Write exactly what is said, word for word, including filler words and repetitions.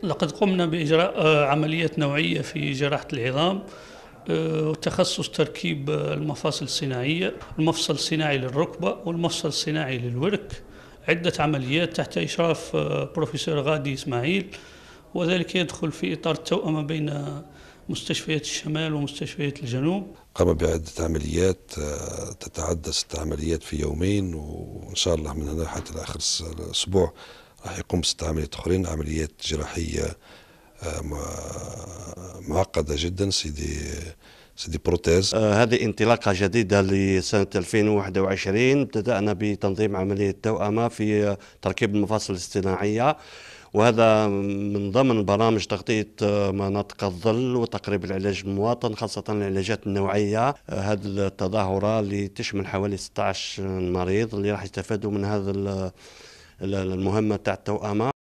لقد قمنا بإجراء آه، عمليات نوعية في جراحة العظام، آه، وتخصص تركيب آه، المفاصل الصناعية، المفصل الصناعي للركبة والمفصل الصناعي للورك. عدة عمليات تحت إشراف آه، بروفيسور غادي إسماعيل، وذلك يدخل في إطار التوأمة بين مستشفيات الشمال ومستشفيات الجنوب. قام بعدة عمليات آه، تتعدى ست عمليات في يومين، وإن شاء الله من هنا حتى آخر الأسبوع راح يقوم بست عمليات أخرين، عمليات جراحية آه، معقدة جدا. سيدي سيدي بروتيز. آه هذه انطلاقة جديدة لسنة ألفين وواحد وعشرين. بدأنا بتنظيم عملية توأمة في تركيب المفاصل الاصطناعية، وهذا من ضمن برامج تغطية مناطق الظل وتقريب العلاج المواطن، خاصة العلاجات النوعية. هذه التظاهرة اللي تشمل حوالي ستة عشر مريض اللي راح يستفادوا من هذا المهمة تاع التوأمة.